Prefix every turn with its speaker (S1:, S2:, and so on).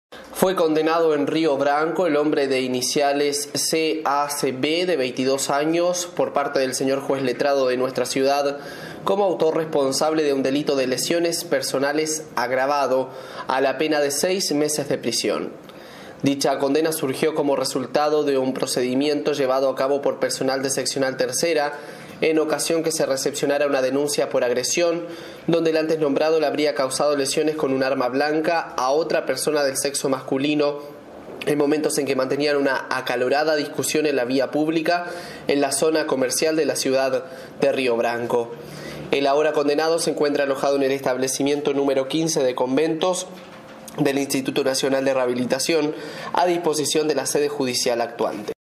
S1: Fue condenado en Río Branco el hombre de iniciales CACB de 22 años por parte del señor juez letrado de nuestra ciudad como autor responsable de un delito de lesiones personales agravado a la pena de 6 meses de prisión. Dicha condena surgió como resultado de un procedimiento llevado a cabo por personal de seccional tercera en ocasión que se recepcionara una denuncia por agresión, donde el antes nombrado le habría causado lesiones con un arma blanca a otra persona del sexo masculino en momentos en que mantenían una acalorada discusión en la vía pública en la zona comercial de la ciudad de Río Branco. El ahora condenado se encuentra alojado en el establecimiento número 15 de Conventos del Instituto Nacional de Rehabilitación, a disposición de la sede judicial actuante.